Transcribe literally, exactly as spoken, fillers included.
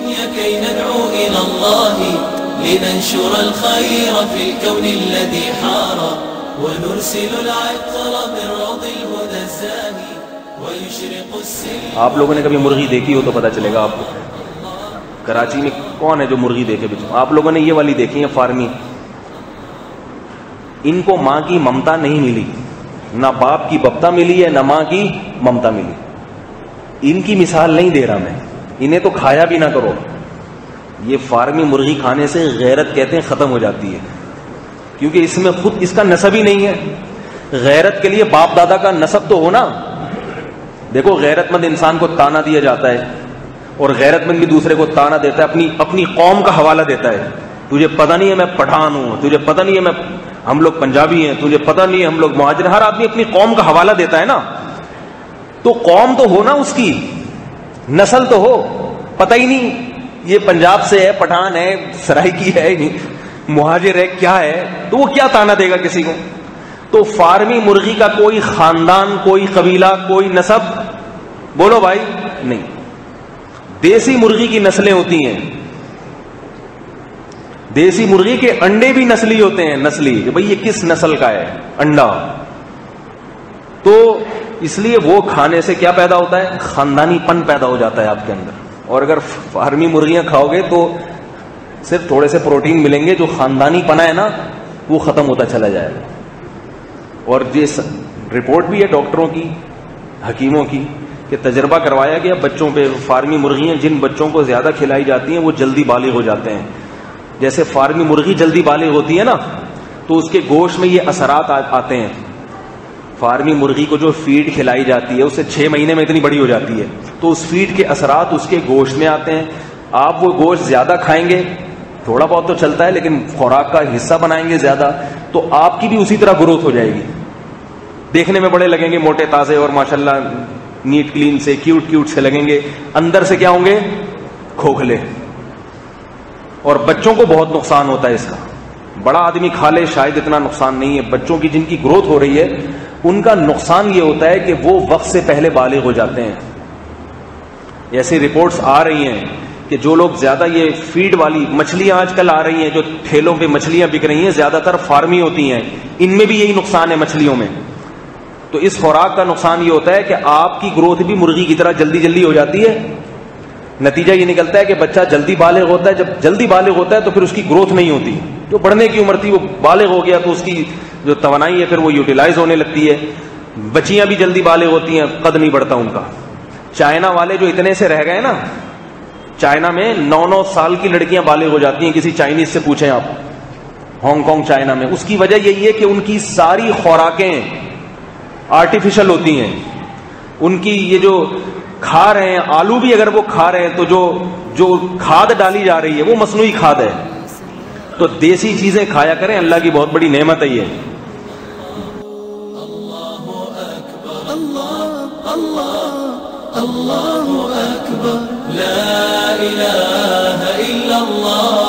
الدنيا كي ندعو إلى الله لننشر الخير في الكون الذي حار ونرسل العطر من روض الهدى الزاهي ويشرق السلم. آپ لوگوں نے کبھی مرغی دیکھی ہو تو پتہ چلے گا آپ کو. کراچی میں کون ہے جو مرغی دیکھے بچوں؟ آپ لوگوں نے یہ والی دیکھی ہے فارمی. ان کو ماں کی ممتا نہیں ملی, نہ باپ کی بپتا ملی ہے, نہ ماں کی ممتا ملی. ان کی مثال نہیں دے رہا میں, انہیں تو کھایا بھی نہ کرو. یہ فارمی مرغی کھانے سے غیرت کہتے ہیں ختم ہو جاتی ہے, کیونکہ اس میں خود اس کا نسب ہی نہیں ہے. غیرت کے لیے باپ دادا کا نسب تو ہونا. دیکھو غیرت مند انسان کو تانا دیا جاتا ہے, اور غیرت مند بھی دوسرے کو تانا دیتا ہے, اپنی اپنی قوم کا حوالہ دیتا ہے. تجھے پتہ نہیں ہے میں پٹھان ہوں, تجھے پتہ نہیں ہے میں ہم لوگ پنجابی ہیں, تجھے پتہ نہیں ہے ہم لوگ مہاجر. ہر آدمی اپنی قوم کا حوالہ دیتا ہے نا. تو قوم تو ہو نا, اس کی نسل تو ہو. پتہ ہی نہیں یہ پنجاب سے ہے, پٹھان ہے, سرائکی ہے, مہاجر ہے, کیا ہے, تو وہ کیا تانا دے گا کسی کو. تو فارمی مرغی کا کوئی خاندان, کوئی قبیلہ, کوئی نسب بولو بھائی نہیں. دیسی مرغی کی نسلیں ہوتی ہیں. دیسی مرغی کے انڈے بھی نسلی ہوتے ہیں, نسلی, کہ بھئی یہ کس نسل کا ہے انڈا. تو اس لیے وہ کھانے سے کیا پیدا ہوتا ہے, خاندانی پن پیدا ہو جاتا ہے آپ کے اندر. اور اگر فارمی مرغیاں کھاؤ گے تو صرف تھوڑے سے پروٹین ملیں گے, جو خاندانی پنا ہے نا وہ ختم ہوتا چلا جائے گا. اور یہ رپورٹ بھی ہے ڈاکٹروں کی, حکیموں کی, کہ تجربہ کروایا گیا بچوں پہ. فارمی مرغیاں جن بچوں کو زیادہ کھلائی جاتی ہیں وہ جلدی بالغ ہو جاتے ہیں. جیسے فارمی مرغی جلدی بالغ ہوتی ہے نا, تو اس کے گوشت میں یہ اثرات آتے ہیں. فارمی مرغی کو جو فیڈ کھلائی جاتی ہے اسے چھ مہینے میں اتنی بڑی ہو جاتی ہے, تو اس فیڈ کے اثرات اس کے گوشت میں آتے ہیں. آپ وہ گوشت زیادہ کھائیں گے, تھوڑا بہت تو چلتا ہے, لیکن خوراک کا حصہ بنائیں گے زیادہ, تو آپ کی بھی اسی طرح گروتھ ہو جائے گی. دیکھنے میں بڑے لگیں گے, موٹے تازے, اور ماشاءاللہ نیٹ کلین سے, کیوٹ کیوٹ سے لگیں گے. اندر سے کیا ہوں گے, کھوکھلے. اور بچوں کو بہت نقصان ہوتا ہے اس کا. بڑا آدمی کھا لے شاید اتنا نقصان نہیں ہے, بچوں کی جن کی گروتھ ہو رہی ہے ان کا نقصان یہ ہوتا ہے کہ وہ وقت سے پہلے بالغ ہو جاتے ہیں. ایسی رپورٹس آ رہی ہیں کہ جو لوگ زیادہ یہ فیڈ والی مچھلیاں آج کل آ رہی ہیں, جو ٹھیلوں پہ مچھلیاں بک رہی ہیں, زیادہ تر فارمی ہوتی ہیں. ان میں بھی یہی نقصان ہے مچھلیوں میں. تو اس خوراک کا نقصان یہ ہوتا ہے کہ آپ کی گروتھ بھی مرغی کی طرح جلدی جلدی ہو جاتی ہے. نتیجہ یہ نکلتا ہے کہ بچہ جلدی بالغ ہوتا ہے. جب جلدی بالغ ہوتا ہے تو پھر اس کی گروتھ نہیں ہوتی. جو بڑھنے کی عمر تھی وہ بالغ ہو گیا تو اس کی جو توانائی ہے پھر وہ یوٹیلائز ہونے لگتی ہے. بچیاں بھی جلدی بالغ ہوتی ہیں, قد نہیں بڑھتا ان کا. چائنا والے جو اتنے سے رہ گئے نا, چائنا میں نو نو سال کی لڑکیاں بالغ ہو جاتی ہیں. کسی چائنیز سے پوچھیں آپ, ہانگ کانگ چائنا میں. اس کی وجہ یہی ہے کہ ان کی ساری خوراکیں آرٹیفیشل ہوتی ہیں. ان کی یہ جو کھا رہے ہیں, آلو بھی اگر وہ کھا رہے ہیں تو جو جو کھاد ڈالی جا رہی ہے وہ مصنوعی کھاد ہے. تو دیسی چیزیں کھایا کریں, اللہ کی بہت بڑی نعمت ہے یہ. اللہ اکبر, لا الہ الا اللہ,